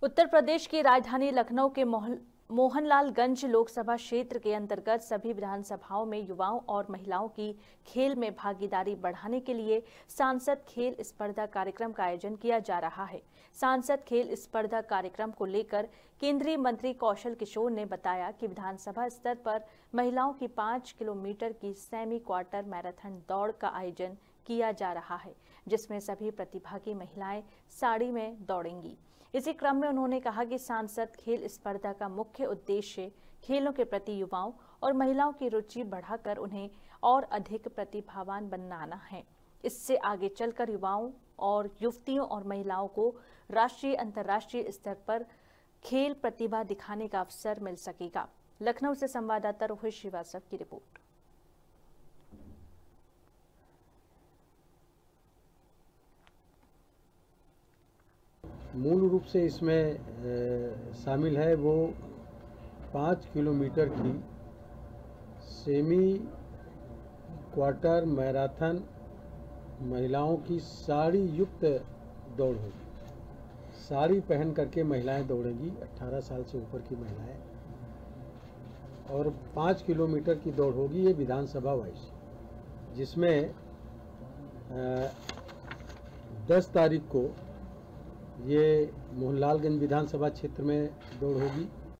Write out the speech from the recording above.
उत्तर प्रदेश की राजधानी लखनऊ के मोहनलालगंज लोकसभा क्षेत्र के अंतर्गत सभी विधानसभाओं में युवाओं और महिलाओं की खेल में भागीदारी बढ़ाने के लिए सांसद खेल स्पर्धा कार्यक्रम का आयोजन किया जा रहा है। सांसद खेल स्पर्धा कार्यक्रम को लेकर केंद्रीय मंत्री कौशल किशोर ने बताया कि विधानसभा स्तर पर महिलाओं की 5 किलोमीटर की सेमी क्वार्टर मैराथन दौड़ का आयोजन किया जा रहा है, जिसमें सभी प्रतिभागी महिलाएं साड़ी में दौड़ेंगी। इसी क्रम में उन्होंने कहा कि सांसद खेल स्पर्धा का मुख्य उद्देश्य खेलों के प्रति युवाओं और महिलाओं की रुचि बढ़ाकर उन्हें और अधिक प्रतिभावान बनाना है। इससे आगे चलकर युवाओं और युवतियों और महिलाओं को राष्ट्रीय अंतर्राष्ट्रीय स्तर पर खेल प्रतिभा दिखाने का अवसर मिल सकेगा। लखनऊ से संवाददाता रोहित श्रीवास्तव की रिपोर्ट। मूल रूप से इसमें शामिल है वो 5 किलोमीटर की सेमी क्वार्टर मैराथन महिलाओं की साड़ी युक्त दौड़ होगी। साड़ी पहन करके महिलाएं दौड़ेंगी, 18 साल से ऊपर की महिलाएं, और 5 किलोमीटर की दौड़ होगी ये विधानसभा वाइज, जिसमें 10 तारीख को ये मोहनलालगंज विधानसभा क्षेत्र में दौड़ होगी।